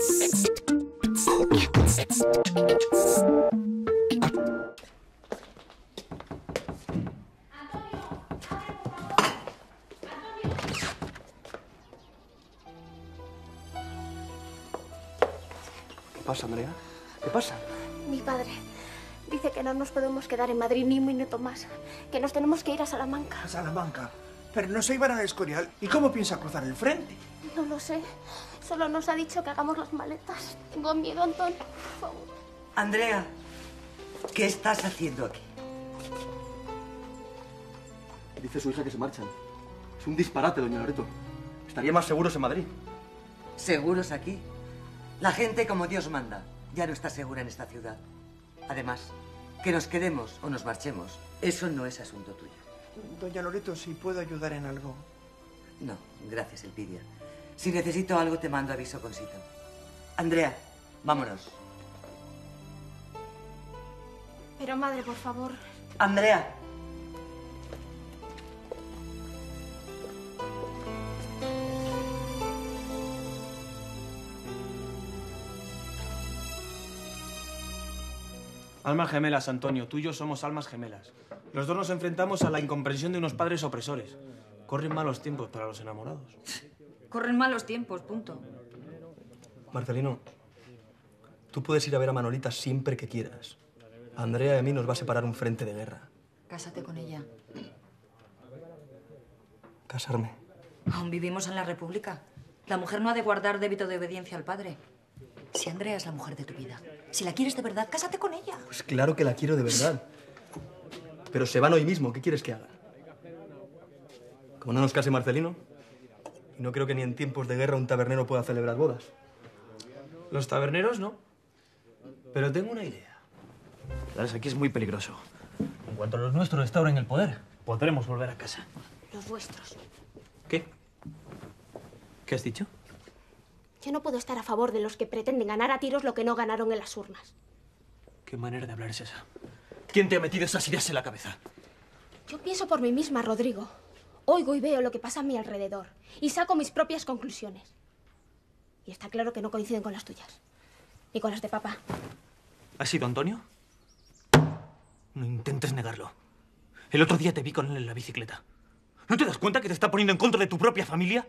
¿Qué pasa, Andrea? ¿Qué pasa? Mi padre dice que no nos podemos quedar en Madrid ni un minuto más, que nos tenemos que ir a Salamanca. ¿A Salamanca? Pero no se iban al Escorial. ¿Y cómo piensa cruzar el frente? No lo sé. Solo nos ha dicho que hagamos las maletas. Tengo miedo, Antonio. Por favor. Andrea, ¿qué estás haciendo aquí? Dice su hija que se marchan. Es un disparate, doña Loreto. Estaría más seguros en Madrid. ¿Seguros aquí? La gente, como Dios manda, ya no está segura en esta ciudad. Además, que nos quedemos o nos marchemos, eso no es asunto tuyo. Doña Loreto, si puedo ayudar en algo. No, gracias, Elpidia. Si necesito algo, te mando aviso con Sito. Andrea, vámonos. Pero, madre, por favor. Andrea. Almas gemelas, Antonio. Tú y yo somos almas gemelas. Los dos nos enfrentamos a la incomprensión de unos padres opresores. Corren malos tiempos para los enamorados. Corren malos tiempos, punto. Marcelino, tú puedes ir a ver a Manolita siempre que quieras. A Andrea y a mí nos va a separar un frente de guerra. Cásate con ella. ¿Casarme? Aún vivimos en la República. La mujer no ha de guardar débito de obediencia al padre. Si Andrea es la mujer de tu vida, si la quieres de verdad, cásate con ella. Pues claro que la quiero de verdad. Pero se van hoy mismo. ¿Qué quieres que haga? Como no nos case Marcelino, y no creo que ni en tiempos de guerra un tabernero pueda celebrar bodas. Los taberneros no. Pero tengo una idea. ¿Sabes? Aquí es muy peligroso. En cuanto los nuestros restauren el poder, podremos volver a casa. Los vuestros. ¿Qué? ¿Qué has dicho? Yo no puedo estar a favor de los que pretenden ganar a tiros lo que no ganaron en las urnas. ¿Qué manera de hablar es esa? ¿Quién te ha metido esas ideas en la cabeza? Yo pienso por mí misma, Rodrigo. Oigo y veo lo que pasa a mi alrededor. Y saco mis propias conclusiones. Y está claro que no coinciden con las tuyas. Ni con las de papá. ¿Has sido Antonio? No intentes negarlo. El otro día te vi con él en la bicicleta. ¿No te das cuenta que te está poniendo en contra de tu propia familia?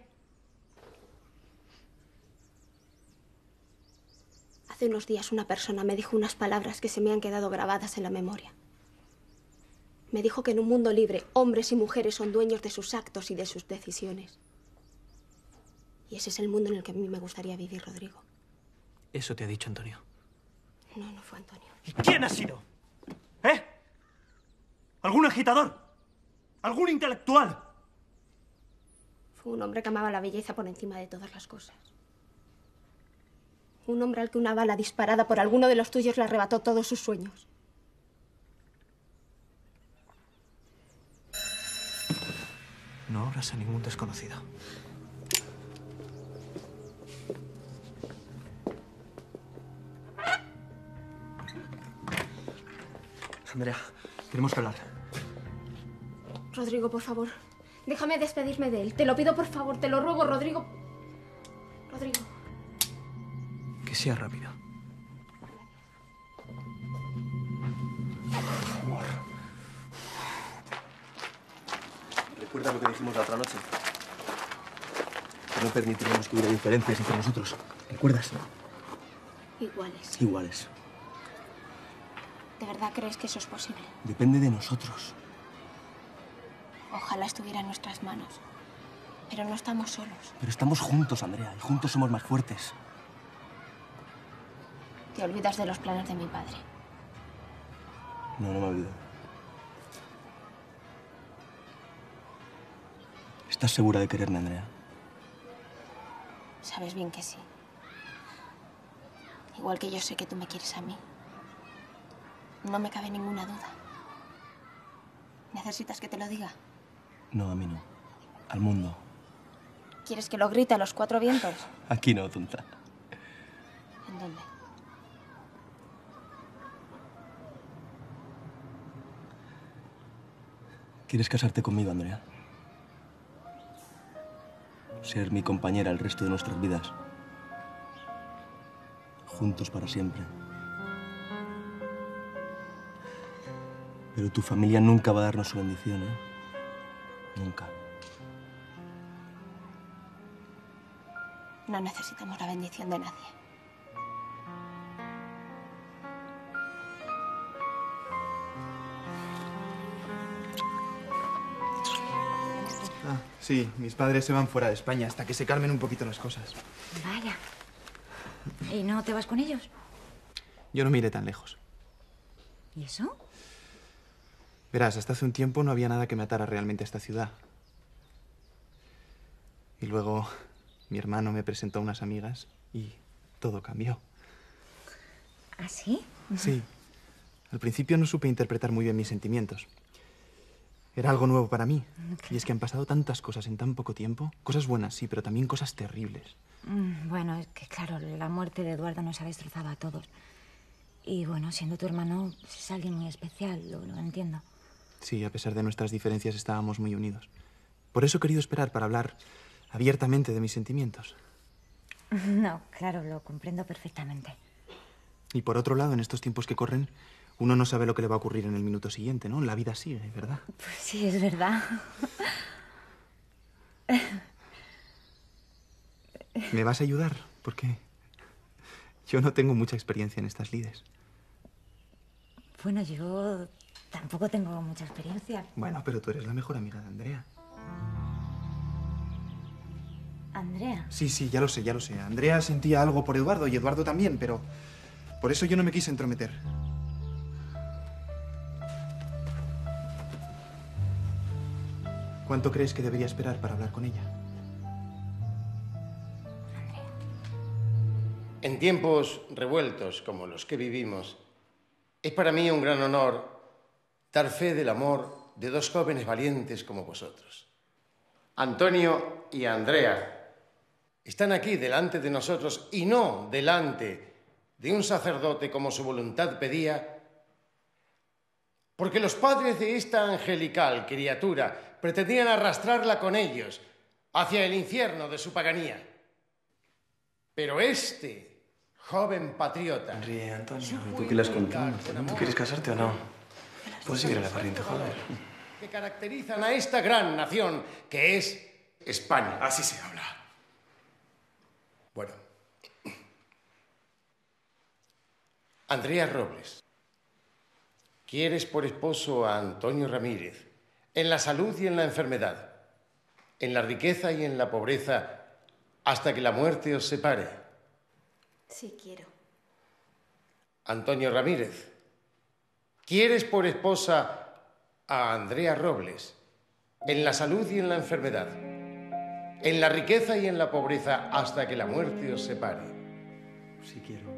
Hace unos días una persona me dijo unas palabras que se me han quedado grabadas en la memoria. Me dijo que en un mundo libre, hombres y mujeres son dueños de sus actos y de sus decisiones. Y ese es el mundo en el que a mí me gustaría vivir, Rodrigo. Eso te ha dicho Antonio. No, no fue Antonio. ¿Y quién ha sido? ¿Eh? ¿Algún agitador? ¿Algún intelectual? Fue un hombre que amaba la belleza por encima de todas las cosas. Un hombre al que una bala disparada por alguno de los tuyos le arrebató todos sus sueños. No abras a ningún desconocido. Andrea, tenemos que hablar. Rodrigo, por favor, déjame despedirme de él. Te lo pido, por favor, te lo ruego, Rodrigo. Rodrigo. Que sea rápido. Amor. ¿Recuerdas lo que dijimos la otra noche? Que no permitiremos que hubiera diferencias entre nosotros. ¿Recuerdas? Iguales. Iguales. ¿De verdad crees que eso es posible? Depende de nosotros. Ojalá estuviera en nuestras manos. Pero no estamos solos. Pero estamos juntos, Andrea, y juntos somos más fuertes. Te olvidas de los planes de mi padre. No, no me olvido. ¿Estás segura de quererme, Andrea? Sabes bien que sí. Igual que yo sé que tú me quieres a mí. No me cabe ninguna duda. ¿Necesitas que te lo diga? No, a mí no. Al mundo. ¿Quieres que lo grite a los cuatro vientos? Aquí no, tonta. ¿En dónde? ¿Quieres casarte conmigo, Andrea? Ser mi compañera el resto de nuestras vidas. juntos para siempre. Pero tu familia nunca va a darnos su bendición, ¿eh? Nunca. No necesitamos la bendición de nadie. Ah, sí, mis padres se van fuera de España hasta que se calmen un poquito las cosas. Vaya. ¿Y no te vas con ellos? Yo no me iré tan lejos. ¿Y eso? Verás, hasta hace un tiempo no había nada que me atara realmente a esta ciudad. Y luego mi hermano me presentó a unas amigas y todo cambió. ¿Ah, sí? Sí. Al principio no supe interpretar muy bien mis sentimientos. Era algo nuevo para mí. Y es que han pasado tantas cosas en tan poco tiempo. Cosas buenas, sí, pero también cosas terribles. Bueno, es que claro, la muerte de Eduardo nos ha destrozado a todos. Y bueno, siendo tu hermano, es alguien muy especial, lo entiendo. Sí, a pesar de nuestras diferencias estábamos muy unidos. Por eso he querido esperar para hablar abiertamente de mis sentimientos. No, claro, lo comprendo perfectamente. Y por otro lado, en estos tiempos que corren, uno no sabe lo que le va a ocurrir en el minuto siguiente, ¿no? La vida sigue, ¿verdad? Pues sí, es verdad. ¿Me vas a ayudar? Porque yo no tengo mucha experiencia en estas lides. Bueno, yo tampoco tengo mucha experiencia. Bueno, pero tú eres la mejor amiga de Andrea. ¿Andrea? Sí, ya lo sé, ya lo sé. Andrea sentía algo por Eduardo y Eduardo también, pero por eso yo no me quise entrometer. ¿Cuánto crees que debería esperar para hablar con ella? En tiempos revueltos como los que vivimos, es para mí un gran honor dar fe del amor de dos jóvenes valientes como vosotros. Antonio y Andrea están aquí delante de nosotros y no delante de un sacerdote como su voluntad pedía, porque los padres de esta angelical criatura pretendían arrastrarla con ellos hacia el infierno de su paganía. Pero este joven patriota... Ríe, Antonio. ¿Y tú qué le has contado? ¿Tú quieres casarte o no? Puedes seguir a la corriente, joder. Que caracterizan a esta gran nación que es España. Así se habla. Bueno. Andrea Robles, ¿quieres por esposo a Antonio Ramírez en la salud y en la enfermedad, en la riqueza y en la pobreza, hasta que la muerte os separe? Sí, quiero. Antonio Ramírez, ¿quieres por esposa a Andrea Robles en la salud y en la enfermedad, en la riqueza y en la pobreza, hasta que la muerte os separe? Sí quiero.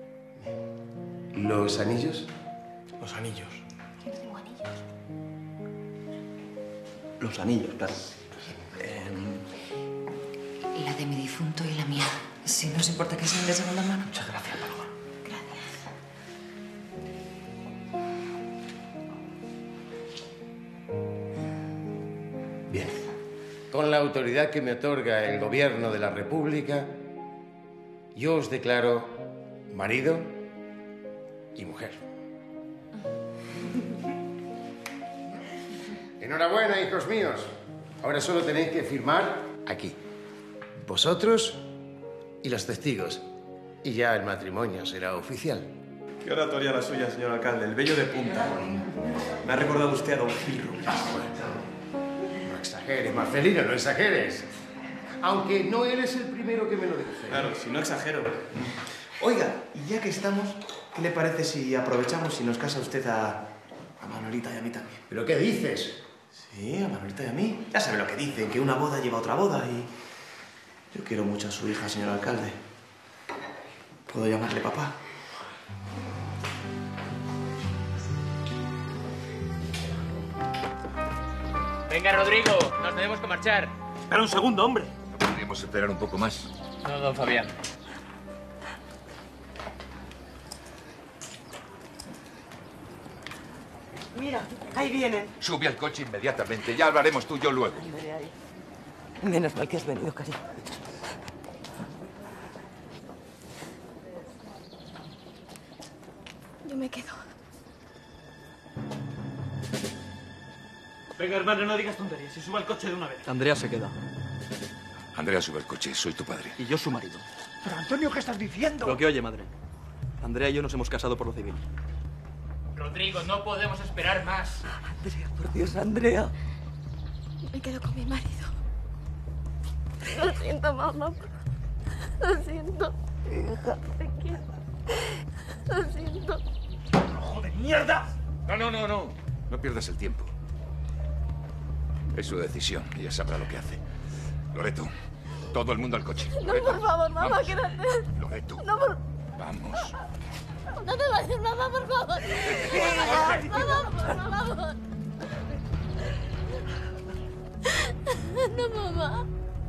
¿Los anillos? Los anillos. Yo no tengo anillos. Los anillos, claro. La de mi difunto y la mía. Si no os importa que sean de segunda mano. Muchas gracias, Paloma. Gracias. Bien. Con la autoridad que me otorga el Gobierno de la República, yo os declaro marido y mujer. Enhorabuena, hijos míos. Ahora solo tenéis que firmar aquí. Vosotros y los testigos. Y ya el matrimonio será oficial. Qué oratoria la suya, señor alcalde. El vello de punta. Me ha recordado usted a don Gil Rubias. No exageres, Marcelino, no exageres. Aunque no eres el primero que me lo dice. Claro, si no exagero. Oiga, y ya que estamos, ¿qué le parece si aprovechamos y nos casa usted a Manolita y a mí también? ¿Pero qué dices? Sí, a Manolita y a mí. Ya sabe lo que dicen, que una boda lleva a otra boda y... Yo quiero mucho a su hija, señor alcalde. ¿Puedo llamarle papá? Venga, Rodrigo, nos tenemos que marchar. Espera un segundo, hombre. ¿No podríamos esperar un poco más? No, don Fabián. Mira, ahí vienen. Sube al coche inmediatamente. Ya hablaremos tú y yo luego. Menos mal que has venido, cariño. me quedo. Venga, hermano, no digas tonterías y suba al coche de una vez. Andrea se queda. Andrea, sube al coche. Soy tu padre. Y yo su marido. Pero Antonio, ¿qué estás diciendo? Lo que oye, madre. Andrea y yo nos hemos casado por lo civil. Rodrigo, no podemos esperar más. Andrea, por Dios, Andrea. Me quedo con mi marido. Lo siento, mamá. Lo siento. Hija. Te quiero. Lo siento. ¡Rojo de mierda! No. No pierdas el tiempo. Es su decisión. Ella sabrá lo que hace. Loreto, todo el mundo al coche. No, Loreto, por favor, mamá, vamos. quédate. Loreto, No, por... vamos. No te vayas, mamá, por favor. Mamá, por favor. No, mamá.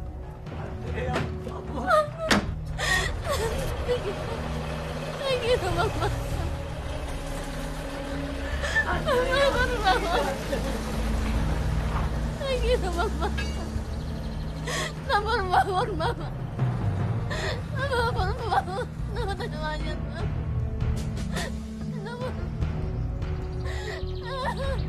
Te quiero, mamá. Mamá, por favor. Te quiero, mamá. No, por favor, mamá. Mamá, por favor. No te vayas, mamá. No, por...